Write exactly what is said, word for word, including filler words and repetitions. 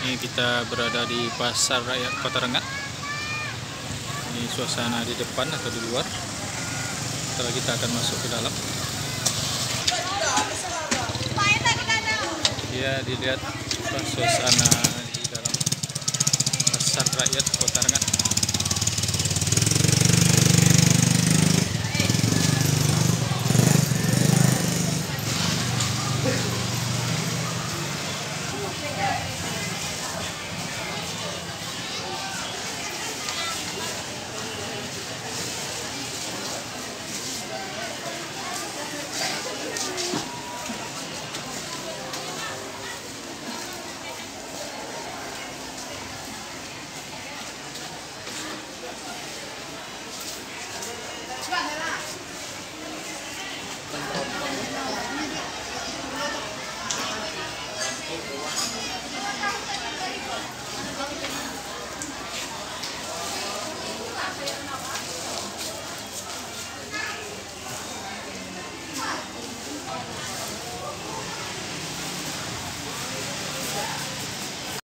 Ini kita berada di Pasar Rakyat Kota Rengat. Ini suasana di depan atau di luar. Setelah kita akan masuk ke dalam. Ya, dilihat suasana di dalam Pasar Rakyat Kota Rengat.